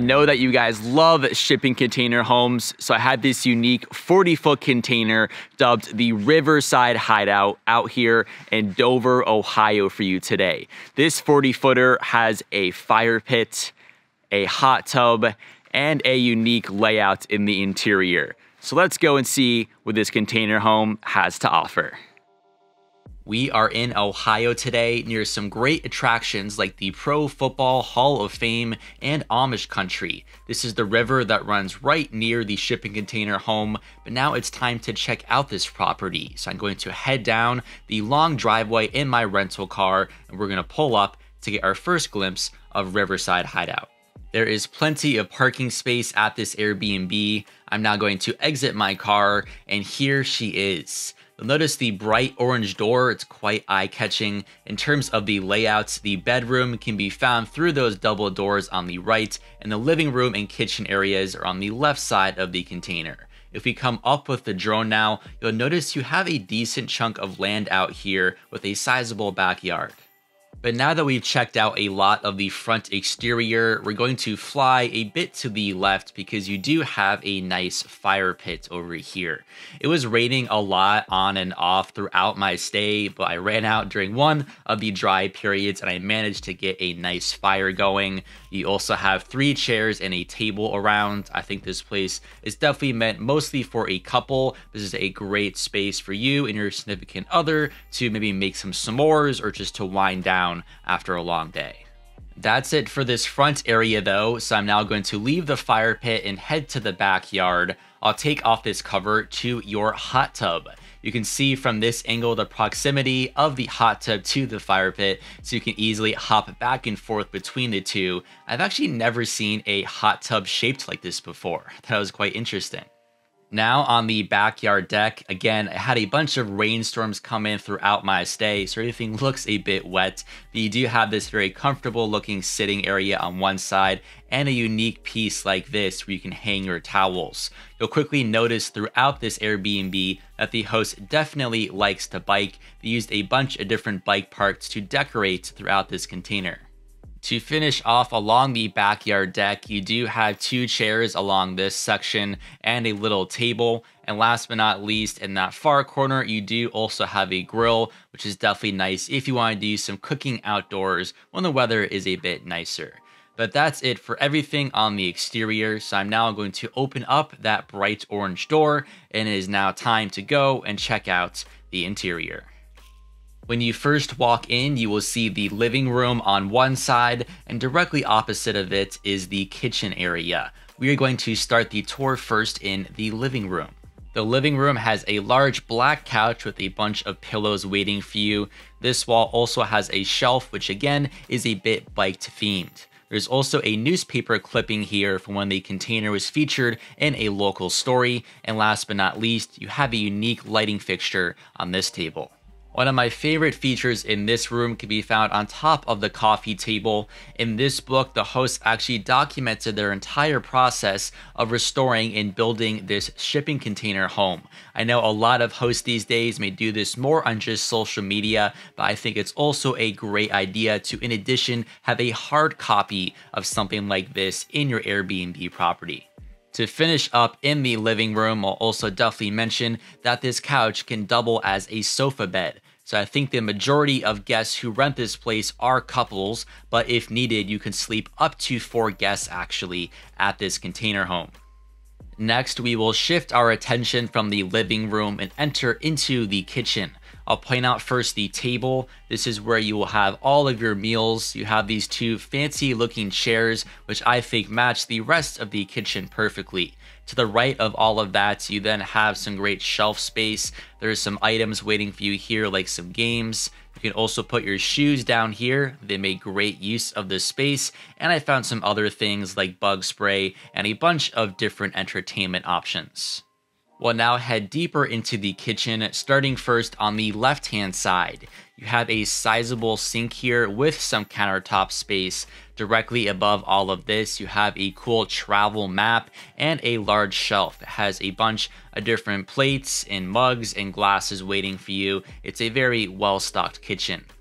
know that you guys love shipping container homes, so I had this unique 40-foot container dubbed the Riverside Hideout out here in Dover, Ohio for you today. This 40-footer has a fire pit, a hot tub, and a unique layout in the interior. So let's go and see what this container home has to offer. We are in Ohio today near some great attractions like the Pro Football Hall of Fame and Amish country. This is the river that runs right near the shipping container home, but now it's time to check out this property. So I'm going to head down the long driveway in my rental car and we're going to pull up to get our first glimpse of Riverside Hideout. There is plenty of parking space at this Airbnb. I'm now going to exit my car and here she is. You'll notice the bright orange door, it's quite eye-catching. In terms of the layouts, the bedroom can be found through those double doors on the right, and the living room and kitchen areas are on the left side of the container. If we come up with the drone now, you'll notice you have a decent chunk of land out here with a sizable backyard. But now that we've checked out a lot of the front exterior, we're going to fly a bit to the left because you do have a nice fire pit over here. It was raining a lot on and off throughout my stay, but I ran out during one of the dry periods and I managed to get a nice fire going. You also have 3 chairs and a table around. I think this place is definitely meant mostly for a couple. This is a great space for you and your significant other to maybe make some s'mores or just to wind down after a long day. That's it for this front area though, so I'm now going to leave the fire pit and head to the backyard. I'll take off this cover to your hot tub. You can see from this angle the proximity of the hot tub to the fire pit, so you can easily hop back and forth between the two. I've actually never seen a hot tub shaped like this before. I thought it was quite interesting. Now on the backyard deck, again, I had a bunch of rainstorms come in throughout my stay, so everything looks a bit wet, but you do have this very comfortable looking sitting area on one side and a unique piece like this where you can hang your towels. You'll quickly notice throughout this Airbnb that the host definitely likes to bike. They used a bunch of different bike parts to decorate throughout this container. To finish off along the backyard deck, you do have 2 chairs along this section and a little table. And last but not least, in that far corner, you do also have a grill, which is definitely nice if you want to do some cooking outdoors when the weather is a bit nicer. But that's it for everything on the exterior, so I'm now going to open up that bright orange door, and it is now time to go and check out the interior. When you first walk in, you will see the living room on one side, and directly opposite of it is the kitchen area. We are going to start the tour first in the living room. The living room has a large black couch with a bunch of pillows waiting for you. This wall also has a shelf, which again is a bit bike themed. There's also a newspaper clipping here from when the container was featured in a local story. And last but not least, you have a unique lighting fixture on this table. One of my favorite features in this room can be found on top of the coffee table. In this book, the hosts actually documented their entire process of restoring and building this shipping container home. I know a lot of hosts these days may do this more on just social media, but I think it's also a great idea to, in addition, have a hard copy of something like this in your Airbnb property. To finish up in the living room, I'll also definitely mention that this couch can double as a sofa bed. So I think the majority of guests who rent this place are couples, but if needed, you can sleep up to 4 guests actually at this container home. Next, we will shift our attention from the living room and enter into the kitchen. I'll point out first the table. This is where you will have all of your meals. You have these 2 fancy looking chairs, which I think match the rest of the kitchen perfectly. To the right of all of that, you then have some great shelf space. There's some items waiting for you here, like some games. You can also put your shoes down here. They make great use of this space. And I found some other things like bug spray and a bunch of different entertainment options. We'll now head deeper into the kitchen, starting first on the left-hand side. You have a sizable sink here with some countertop space. Directly above all of this, you have a cool travel map and a large shelf that has a bunch of different plates and mugs and glasses waiting for you. It's a very well-stocked kitchen.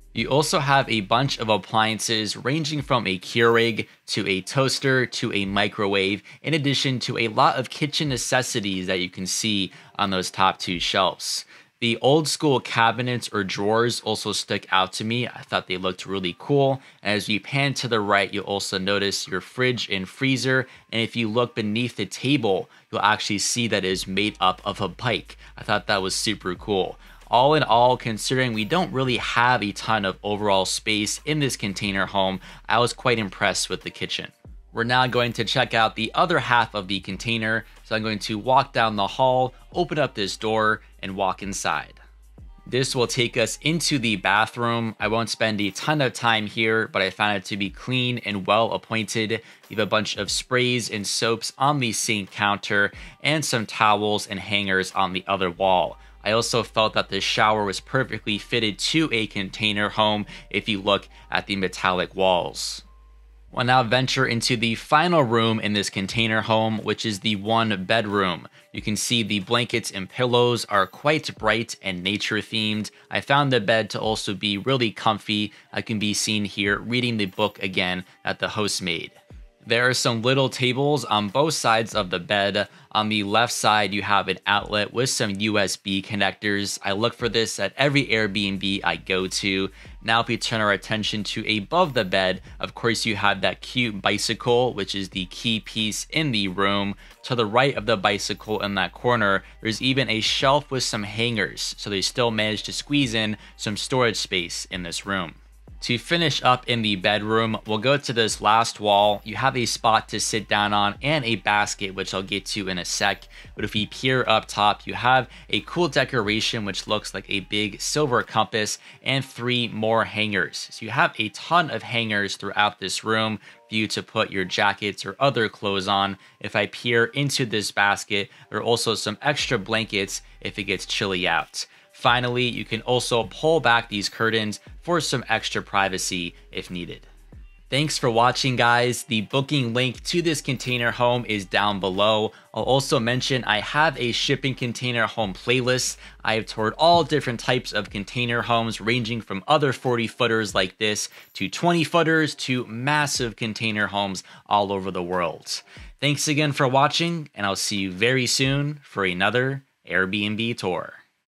You also have a bunch of appliances ranging from a Keurig to a toaster to a microwave, in addition to a lot of kitchen necessities that you can see on those top two shelves. The old school cabinets or drawers also stuck out to me. I thought they looked really cool. As you pan to the right, you'll also notice your fridge and freezer. And if you look beneath the table, you'll actually see that it is made up of a bike. I thought that was super cool. All in all, considering we don't really have a ton of overall space in this container home, I was quite impressed with the kitchen. We're now going to check out the other half of the container. So I'm going to walk down the hall, open up this door, and walk inside. This will take us into the bathroom. I won't spend a ton of time here, but I found it to be clean and well appointed. You have a bunch of sprays and soaps on the sink counter and some towels and hangers on the other wall. I also felt that the shower was perfectly fitted to a container home if you look at the metallic walls. We'll now venture into the final room in this container home, which is the one bedroom. You can see the blankets and pillows are quite bright and nature themed. I found the bed to also be really comfy. I can be seen here reading the book again that the host made. There are some little tables on both sides of the bed. On the left side, you have an outlet with some USB connectors. I look for this at every Airbnb I go to. Now, if we turn our attention to above the bed, of course, you have that cute bicycle, which is the key piece in the room. To the right of the bicycle in that corner, there's even a shelf with some hangers. So they still managed to squeeze in some storage space in this room. To finish up in the bedroom, we'll go to this last wall. You have a spot to sit down on and a basket, which I'll get to in a sec. But if we peer up top, you have a cool decoration, which looks like a big silver compass and 3 more hangers. So you have a ton of hangers throughout this room for you to put your jackets or other clothes on. If I peer into this basket, there are also some extra blankets if it gets chilly out. Finally, you can also pull back these curtains for some extra privacy if needed. Thanks for watching, guys. The booking link to this container home is down below. I'll also mention I have a shipping container home playlist. I have toured all different types of container homes, ranging from other 40 footers like this to 20 footers to massive container homes all over the world. Thanks again for watching, and I'll see you very soon for another Airbnb tour.